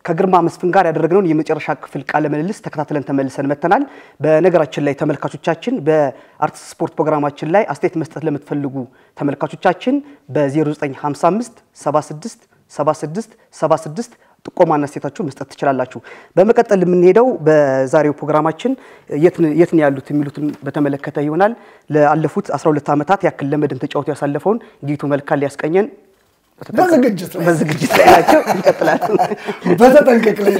ከግርማ መስፍን ጋር ያደረግነውን የመጨረሻ ክፍል ቃለ ምልልስ ተከታትለን ተመልሰን መተናል በነገራችን ላይ ተመልካቾቻችን በአርትስ ስፖርት ፕሮግራማችን ላይ አስተያየት መስጠት ለምትፈልጉ ተመልካቾቻችን በ0955 76 76 76 ጥቆማና አስተያየታችሁ መስጠት ትችላላችሁ በመቀጠል የምንሄደው በዛሬው ፕሮግራማችን የትን ያሉት የሚሉትን በተመለከተ ይሆናል ለአለፉት 12 አመታት ያክል ለመድን ተጫውተው ያሳለፈውን ጌቱ መልካ ሊያስቀኘን በዝግጅት ላይ ናቸው ይቀጥላል በተጠንቀቅ ላይ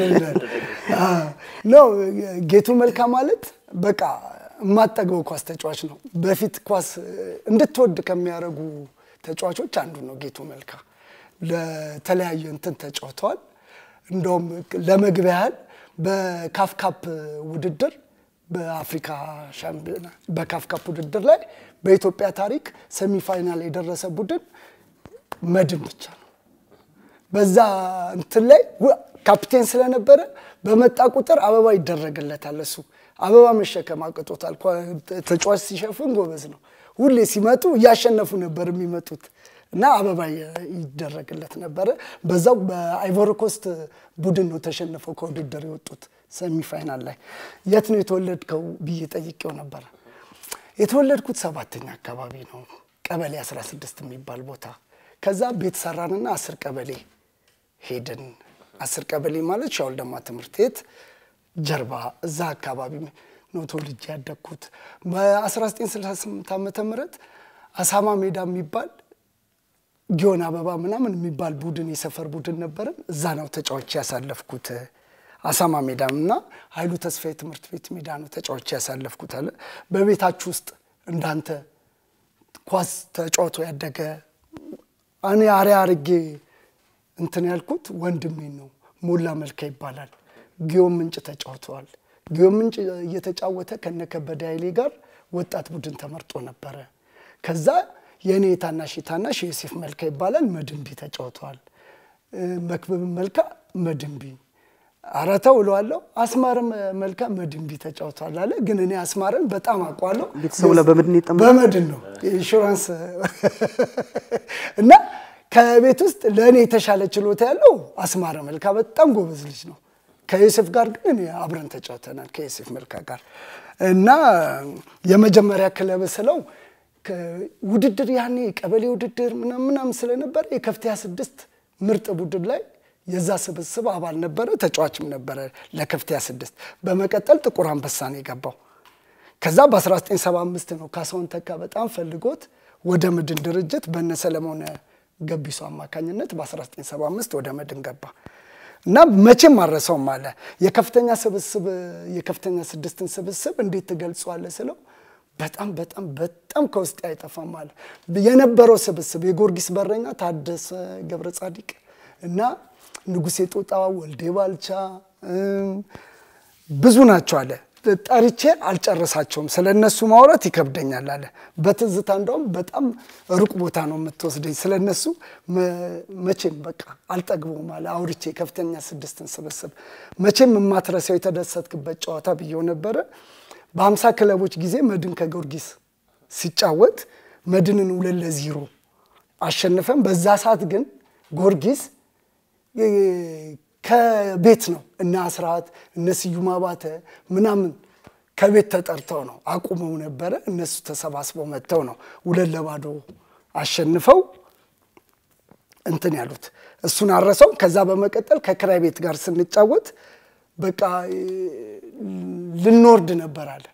ነው ጌቱ መልካ ማለት በቃ ማጣገው ኳስ ተጫዋች ነው በፊት ኳስ እንድትወድ ከሚያረጉ ተጫዋቾች አንዱ ነው ጌቱ መልካ ለተለያየ እንትን ተጫውቷል እንደውም ለመግቢያል በካፍካፕ ውድድር በአፍሪካ ሻምፒዮና በካፍካፕ ውድድር ላይ በኢትዮጵያ ታሪክ ሴሚ ፋይናል የደረሰ ቡድን መድን ብቻ ነው በዛ እንትን ላይ ካፕቴን ስለነበረ በመጣ ቁጥር አበባ ይደረግለታል እሱ አበባ መሸከም አቅቶታል ተጫዋች ሲሸፍን ጎበዝ ነው ሁሌ ሲመጡ ያሸነፉ ነበር የሚመጡት እና አበባ ይደረግለት ነበር በዛው በአይቮሪ ኮስት ቡድን ነው ተሸነፈው ከውድድር የወጡት ሴሚ ፋይናል ላይ የት ነው የተወለድከው ብዬ ጠይቄው ነበር የተወለድኩት 7ኛ አካባቢ ነው ቀበሌ 16 የሚባል ቦታ ከዛ ቤት ሰራንና 10 ቀበሌ ሄድን 10 ቀበሌ ማለት ሻውልደማ ትምህርት ቤት ጀርባ እዛ አካባቢ ነው ተወልጄ ያደግኩት በ1968 ዓመተ ምህረት አሳማ ሜዳ የሚባል ጊዮን አበባ ምናምን የሚባል ቡድን የሰፈር ቡድን ነበር እዛ ነው ተጫዋች ያሳለፍኩት አሳማ ሜዳና ኃይሉ ተስፋዬ ትምህርት ቤት ሜዳ ነው ተጫዋች ያሳለፍኩት አለ በቤታችሁ ውስጥ እንዳንተ ኳስ ተጫውቶ ያደገ አኔ አሪያ አርጌ እንትን ያልኩት ወንድሜ ነው ሞላ መልካ ይባላል ጊዮን ምንጭ ተጫውቷል ጊዮን ምንጭ እየተጫወተ ከነከበደ ኃይሌ ጋር ወጣት ቡድን ተመርጦ ነበር ከዛ የኔ ታናሽ ዮሴፍ መልካ ይባላል መድንቢ ተጫውቷል መክብብ መልካ መድንቢ አራታው ለዋለው አስማርም መልካ መድንቢ ተጫውቷል አለ ግን እኔ አስማርን በጣም አቋለው ቤተሰቡላ በመድን ይጣም በመድን ነው ኢንሹራንስ እና ከቤት ውስጥ ለኔ ተሻለ ችሎታ ያለው አስማር መልካ በጣም ጎበዝ ልጅ ነው ከዮሴፍ ጋር ግን እኔ አብረን ተጫውተናል ከዮሴፍ መልካ ጋር እና የመጀመሪያ ክለብ ስለው ውድድር ያኔ ቀበሌ ውድድር ምናምን ስለነበር የከፍተኛ 6 ምርጥ ቡድን ላይ የዛ ስብስብ አባል ነበር ተጫዋችም ነበር ለከፍተኛ 6 በመቀጠል ጥቁር አንበሳ ነው የገባው ከዛ በ1975 ነው ካሳውን ተካ በጣም ፈልጎት ወደ መድን ድርጅት በነሰለሞን ገቢሶ አማካኝነት በ1975 ወደ መድን ገባ እና መቼም ማረሰው ማለ የከፍተኛ ስብስብ የከፍተኛ 6ን ስብስብ እንዴት ተገልጿል ስለው በጣም ከውስጥ አይጠፋም ማለት የነበረው ስብስብ የጎርጊስ በረኛ ታደሰ ገብረ ጻዲቅ እና ንጉሴ ጦጣ ወልዴ ባልቻ ብዙ ናቸው አለ ጠርቼ አልጨረሳቸውም ስለነሱ ማውራት ይከብደኛል አለ በትዝታ እንደውም በጣም ሩቅ ቦታ ነው የምትወስደኝ ስለነሱ መቼም በቃ አልጠግበውም አለ አውርቼ ከፍተኛ 6ን ስብስብ መቼም ማትረሳው የተደሰትክበት ጨዋታ ብየው ነበር በ50 ክለቦች ጊዜ መድን ከጎርጊስ ሲጫወት መድንን 2-0 አሸነፈን በዛ ሰዓት ግን ጎርጊስ ከቤት ነው እና አስራት እነ ስዩም አባተ ምናምን ከቤት ተጠርተው ነው አቁመው ነበር እነሱ ተሰባስበው መተው ነው 2-0 አሸንፈው እንትን ያሉት እሱን አረሰው ከዛ በመቀጠል ከክራይ ቤት ጋር ስንጫወት በቃ ልንወርድ ነበር አለ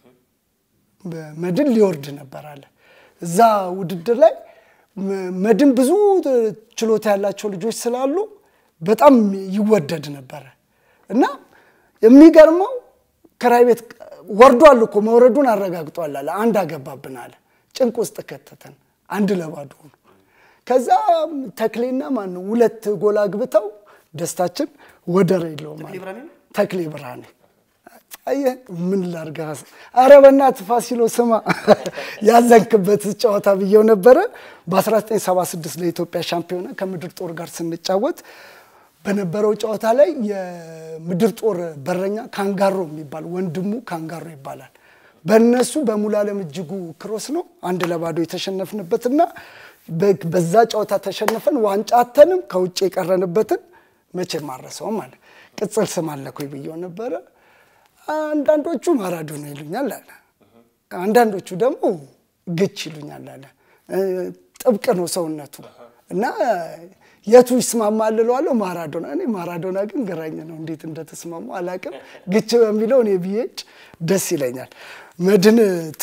መድን ሊወርድ ነበር አለ እዛ ውድድር ላይ መድን ብዙ ችሎታ ያላቸው ልጆች ስላሉ በጣም ይወደድ ነበር እና የሚገርመው ክራይ ቤት ወርዷል እኮ መውረዱን አረጋግጧል አለ አንድ አገባብን አለ ጭንቅ ውስጥ ከተተን 1-0 ከዛ ተክሌና ማን ነው 2 ጎል አግብተው ደስታችን ወደረ ይለው ማለት ተክሌ ብራኔ አየ ምን ላርጋስ አረበናት ፋሲሎ ስማ ያዘንክበት ጨዋታ ብየው ነበር በ1976 ለኢትዮጵያ ሻምፒዮና ከምድር ጦር ጋር ስንጫወት በነበረው ጨዋታ ላይ የምድር ጦር በረኛ ካንጋሮ የሚባል ወንድሙ ካንጋሮ ይባላል በእነሱ በሙላለም እጅጉ ክሮስ ነው 1-0 የተሸነፍንበትና በዛ ጨዋታ ተሸነፈን ዋንጫ አተንም ከውጭ የቀረንበትን መቼ ማረሰው ማለት ቅጽል ስም አለኩኝ ብየው ነበር አንዳንዶቹ ማራዶና ይሉኛል አለ አንዳንዶቹ ደግሞ ግጭ ይሉኛል አለ ጥብቅ ነው ሰውነቱ እና የቱ ይስማማል ለዋለው ማራዶና እኔ ማራዶና ግን ግራኝ ነው እንዴት እንደተስማሙ አላቅም ግጭ በሚለው እኔ ቢሄድ ደስ ይለኛል መድን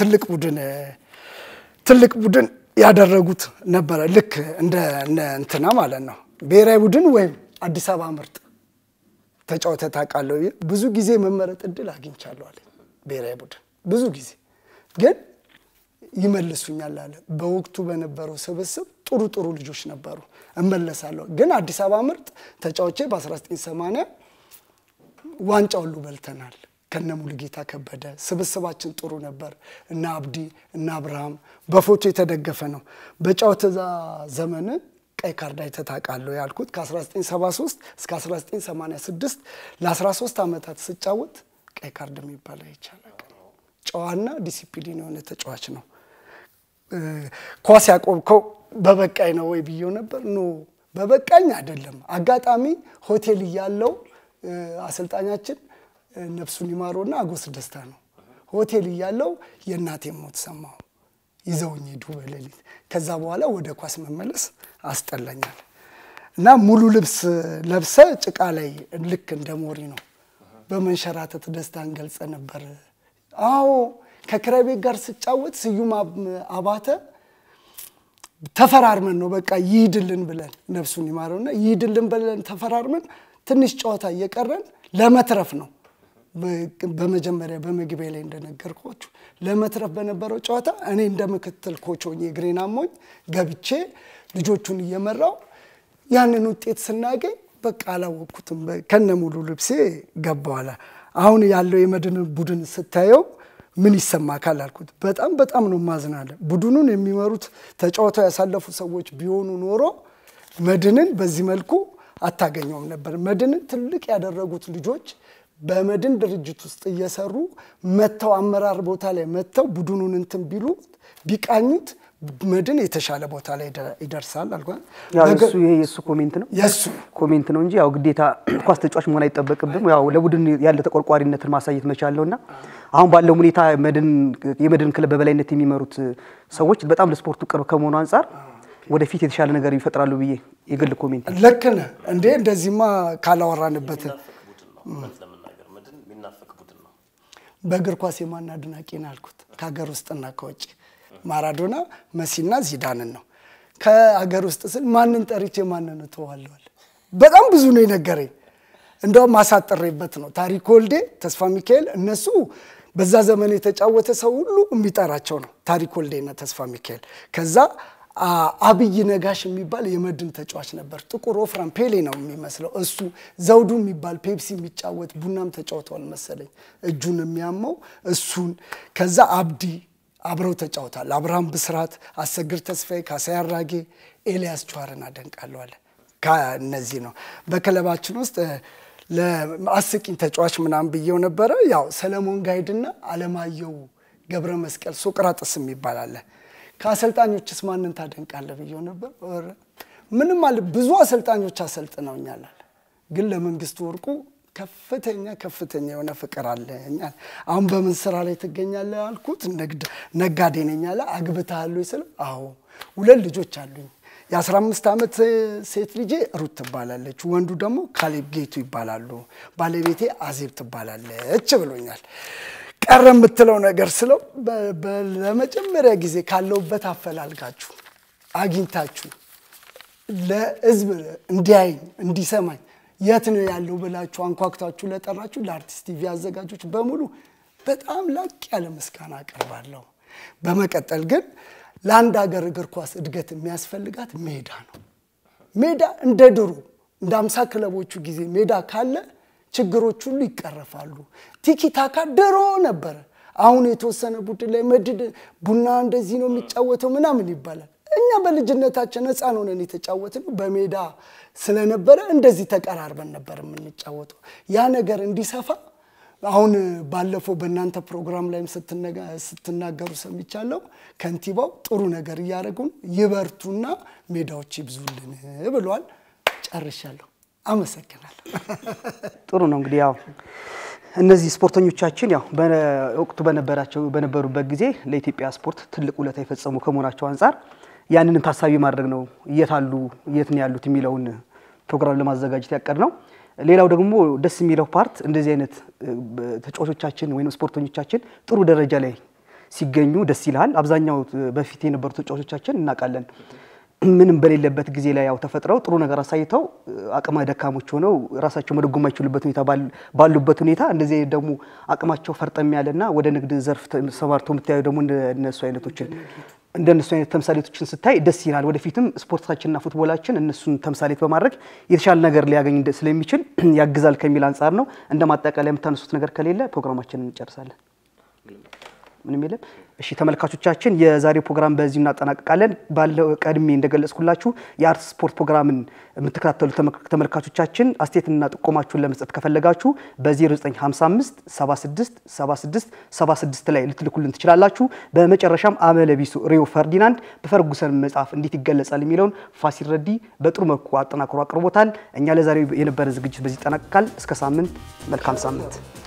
ትልቅ ቡድን ያደረጉት ነበር ልክ እንደ እንትና ማለት ነው ብሔራዊ ቡድን ወይም አዲስ አበባ ምርጥ ተጫውተ ታቃለው ብዙ ጊዜ መመረጥ እድል አግኝቻለሁ አለ ብሔራዊ ቡድን ብዙ ጊዜ ግን ይመልሱኛል አለ በወቅቱ በነበረው ስብስብ ጥሩ ልጆች ነበሩ እመለሳለሁ ግን አዲስ አበባ ምርጥ ተጫውቼ በ1980 ዋንጫው ሁሉ በልተናል ከነሙሉ ጌታ ከበደ ስብስባችን ጥሩ ነበር እና አብዲ እና አብርሃም በፎቶ የተደገፈ ነው በጫውተዛ ዘመን ቀይ ካርድ አይተታቃለው ያልኩት ከ1973 እስከ 1986 ለ13 አመታት ስጫወት ቀይ ካርድ የሚባል አይቻላል ጨዋና ዲሲፕሊን የሆነ ተጫዋች ነው ኳስ ያቆብከው በበቃይ ነው ወይ ቢዮ ነበር ኖ በበቃኝ አይደለም አጋጣሚ ሆቴል ያለው አሰልጣኛችን ነፍሱን ይማሮና አጎስ ደስታ ነው ሆቴል ያለው የናቴ ሞት ሰማው ይዘውኝ ሄዱ በሌሊት ከዛ በኋላ ወደ ኳስ መመለስ አስጠላኛል እና ሙሉ ልብስ ለብሰ ጭቃ ላይ ልክ እንደሞሪ ነው በመንሸራተት ደስታን ገልጸ ነበር አዎ ከክረቤ ጋር ስጫወት ስዩም አባተ ተፈራርመን ነው በቃ ይድልን ብለን ነፍሱን ይማረውና ይድልን ብለን ተፈራርመን ትንሽ ጨዋታ እየቀረን ለመትረፍ ነው በመጀመሪያ በመግቢያ ላይ እንደነገርኳችሁ ለመትረፍ በነበረው ጨዋታ እኔ እንደምክትል ኮቾኝ ግሬናሞኝ ገብቼ ልጆቹን እየመራው ያንን ውጤት ስናገኝ በቃ አላወቅኩትም ከነሙሉ ልብሴ ገባዋላ አሁን ያለው የመድን ቡድን ስታየው ምን ይሰማካል አልኩት በጣም ነው ማዝናለ ቡድኑን የሚመሩት ተጫዋታው ያሳለፉ ሰዎች ቢሆኑ ኖሮ መድንን በዚህ መልኩ አታገኘውም ነበር መድንን ትልቅ ያደረጉት ልጆች በመድን ድርጅት ውስጥ እየሰሩ መተው አመራር ቦታ ላይ መተው ቡድኑን እንትን ቢሉ ቢቃኙት መድን የተሻለ ቦታ ላይ ይደርሳል አልኳን ያው እሱ የሱ ኮሜንት ነው የሱ ኮሜንት ነው እንጂ ያው ግዴታ ኳስ ተጫዋች መሆን አይጠበቅብም ያው ለቡድን ያለ ተቆርቋሪነትን ማሳየት መቻለውና አሁን ባለው ሁኔታ የመድን ክለብ በበላይነት የሚመሩት ሰዎች በጣም ለስፖርቱ ቅርብ ከመሆኑ አንፃር ወደፊት የተሻለ ነገር ይፈጥራሉ ብዬ የግል ኮሜንት ለከነ እንዴ እንደዚህማ ካላወራንበት በእግር ኳስ የማናድናቂን አልኩት ከሀገር ውስጥና ከውጭ ማራዶና መሲና ዚዳንን ነው ከሀገር ውስጥ ስል ማንን ጠሪቼ ማንን ተዋለዋል በጣም ብዙ ነው የነገረኝ እንደውም ማሳጠረበት ነው ታሪክ ወልዴ ተስፋ ሚካኤል እነሱ በዛ ዘመን የተጫወተ ሰው ሁሉ የሚጠራቸው ነው ታሪክ ወልዴና ተስፋ ሚካኤል ከዛ አብይ ነጋሽ የሚባል የመድን ተጫዋች ነበር ጥቁር ወፍራም ፔሌ ነው የሚመስለው እሱ ዘውዱ የሚባል ፔፕሲ የሚጫወት ቡናም ተጫውቷል መሰለኝ እጁን የሚያመው እሱን ከዛ አብዲ አብረው ተጫውታል አብርሃም ብስራት አሰግር ተስፋዬ ካሳያራጌ ኤልያስ ቹዋርን አደንቃለሁ አለ ከነዚህ ነው በክለባችን ውስጥ ለአስቂኝ ተጫዋች ምናም ብየው ነበር ያው ሰለሞን ጋይድና አለማየሁ ገብረ መስቀል ሶቅራጥስ የሚባል አለ ከአሰልጣኞችስ ማንን ታደንቃለህ ብየው ነበር ምንም ማለት ብዙ አሰልጣኞች አሰልጥነውኛል ግን ለመንግስቱ ወርቁ ከፍተኛ የሆነ ፍቅር አለኛል አሁን በምን ስራ ላይ ትገኛለህ አልኩት ነጋዴ ነኝ አለ አግብታለሁ ይስል አዎ ሁለት ልጆች አሉኝ የ15 አመት ሴት ልጅ ሩት ትባላለች ወንዱ ደግሞ ካሌብ ጌቱ ይባላሉ ባለቤቴ አዜብ ትባላለች ብሎኛል ቀረም ምትለው ነገር ስለው ለመጀመሪያ ጊዜ ካለውበት አፈላልጋችሁ አግኝታችሁ ለህዝብ እንዲሰማኝ የት ነው ያለው ብላችሁ አንኳክታችሁ ለጠራችሁ ለአርቲስት ቲቪ አዘጋጆች በሙሉ በጣም ላቅ ያለ መስጋና አቀርባለሁ በመቀጠል ግን ለአንድ ሀገር እግር ኳስ እድገት የሚያስፈልጋት ሜዳ ነው ሜዳ እንደ ድሮ እንደ 50 ክለቦቹ ጊዜ ሜዳ ካለ ችግሮች ሁሉ ይቀርፋሉ ቲኪ ታካ ድሮ ነበር አሁን የተወሰነ ቡድን ላይ መድድ ቡና እንደዚህ ነው የሚጫወተው ምናምን ይባላል እኛ በልጅነታችን ህፃን ሆነን የተጫወተው በሜዳ ስለነበረ እንደዚህ ተቀራርበን ነበር የምንጫወተው ያ ነገር እንዲሰፋ አሁን ባለፈው በእናንተ ፕሮግራም ላይም ስትናገሩ ሰምቻለሁ ከንቲባው ጥሩ ነገር ያያረጉን ይበርቱና ሜዳዎች ይብዙልን ብሏል ጨርሻለሁ አመሰግናለሁ ጥሩ ነው እንግዲህ ያው እነዚህ ስፖርተኞቻችን ያው በወቅቱ በነበሩበት ጊዜ ለኢትዮጵያ ስፖርት ትልቅ ውለታ የፈጸሙ ከመሆናቸው አንፃር ያንንም ታሳቢ ማድረግ ነው የት ነው ያሉት የሚለውን ፕሮግራም ለማዘጋጀት ያቀርነው ሌላው ደግሞ ደስ የሚለው ፓርት እንደዚህ አይነት ተጫዋቾቻችን ወይንም ስፖርተኞቻችን ጥሩ ደረጃ ላይ ሲገኙ ደስ ይላል አብዛኛው በፊት የነበሩ ተጫዋቾቻችን እናቃለን ምንም በሌለበት ጊዜ ላይ ያው ተፈጥረው ጥሩ ነገር አሳይተው አቅማ ደካሞች ሆነው ራሳቸው መደጎም አይችሉበት ሁኔታ ባሉበት ሁኔታ እንደዚህ ደግሞ አቅማቸው ፈርጠም ያለና ወደ ንግድ ዘርፍ ተሰማርቶ ምታዩ ደግሞ እንደነሱ አይነት ተምሳሌቶችን ስታይ ደስ ይላል ወደፊትም ስፖርታችንና ፉትቦላችን እነሱን ተምሳሌት በማድረግ የተሻለ ነገር ሊያገኝ ስለሚችል ያግዛል ከሚል አንፃር ነው እንደማጠቃለያ የምታነሱት ነገር ከሌለ ፕሮግራማችንን እንጨርሳለን ምንም የለም እሺ ተመልካቾቻችን የዛሬው ፕሮግራም በዚህ እናጠናቀቃለን ባለው ቀድሜ እንደገለጽኩላችሁ የአርት ስፖርት ፕሮግራምን የምትከታተሉ ተመልካቾቻችን አስተያየትና ጥቆማችሁን ለመስጠት ከፈለጋችሁ በ0955 76 ላይ ልትልኩልን ትችላላችሁ በመጨረሻም አመለቢሱ ሪዮ ፈርዲናንድ በፈርጉሰን መጽሐፍ እንዴት ይገለጻል የሚለውን ፋሲል ረዲ በጥሩ መልኩ አጠናክሮ አቅርቦታል እኛ ለዛሬው የነበረ ዝግጅት በዚህ ተጠናቀቃል እስከ ሳምንት መልካም ሳምንት